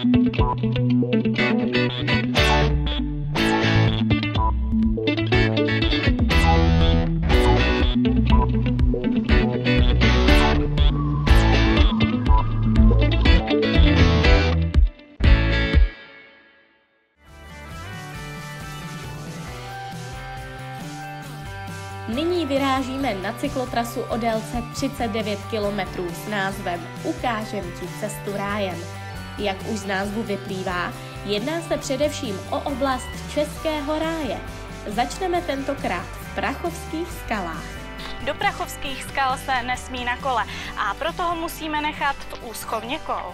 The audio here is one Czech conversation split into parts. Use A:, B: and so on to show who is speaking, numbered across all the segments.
A: Nyní vyrážíme na cyklotrasu o délce 39 km s názvem Ukážem ti cestu rájem. Jak už z názvu vyplývá, jedná se především o oblast Českého ráje. Začneme tentokrát v Prachovských skalách.
B: Do Prachovských skal se nesmí na kole a proto ho musíme nechat v úschovně kol.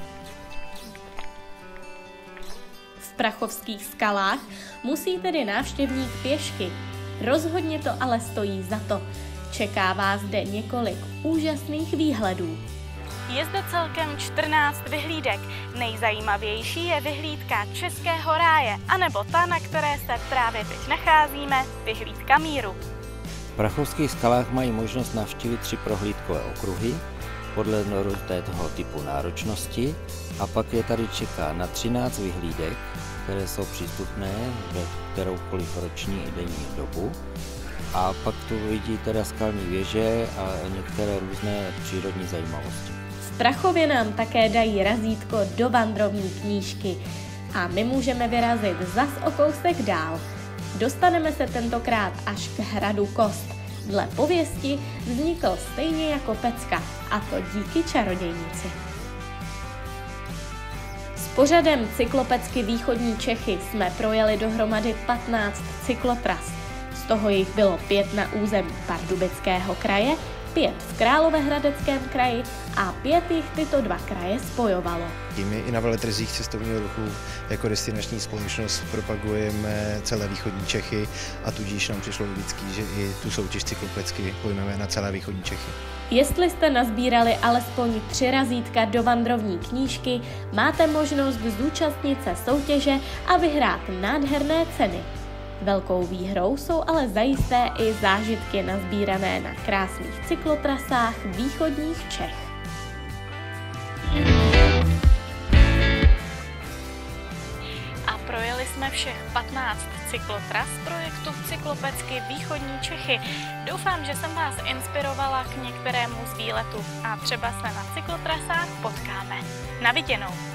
A: V Prachovských skalách musí tedy návštěvník pěšky. Rozhodně to ale stojí za to. Čeká vás zde několik úžasných výhledů.
B: Je zde celkem 14 vyhlídek. Nejzajímavější je vyhlídka Českého ráje, anebo ta, na které se právě teď nacházíme, vyhlídka míru.
C: V Prachovských skalách mají možnost navštívit 3 prohlídkové okruhy podle toho typu náročnosti a pak je tady čeká na 13 vyhlídek, které jsou přístupné ve kteroukoliv roční i denní dobu. A pak tu vidí teda skalní věže a některé různé přírodní zajímavosti.
A: V Prachově nám také dají razítko do vandrovní knížky a my můžeme vyrazit zas o kousek dál. Dostaneme se tentokrát až k hradu Kost. Dle pověsti vznikl stejně jako Pecka, a to díky čarodějnici. S pořadem Cyklopecky východní Čechy jsme projeli dohromady 15 cyklotras. Z toho jich bylo 5 na území Pardubického kraje, 5 v Královéhradeckém kraji a 5 jich tyto 2 kraje spojovalo.
D: My i na veletrzích cestovního ruchu jako destinační společnost propagujeme celé východní Čechy a tudíž nám přišlo logický, že i tu soutěž Cyklopecky pojmeme na celé východní Čechy.
A: Jestli jste nazbírali alespoň 3 razítka do vandrovní knížky, máte možnost zúčastnit se soutěže a vyhrát nádherné ceny. Velkou výhrou jsou ale zajisté i zážitky nazbírané na krásných cyklotrasách východních Čech.
B: A projeli jsme všech 15 cyklotras projektu Cyklopecky východní Čechy. Doufám, že jsem vás inspirovala k některému z výletu a třeba se na cyklotrasách potkáme. Na viděnou!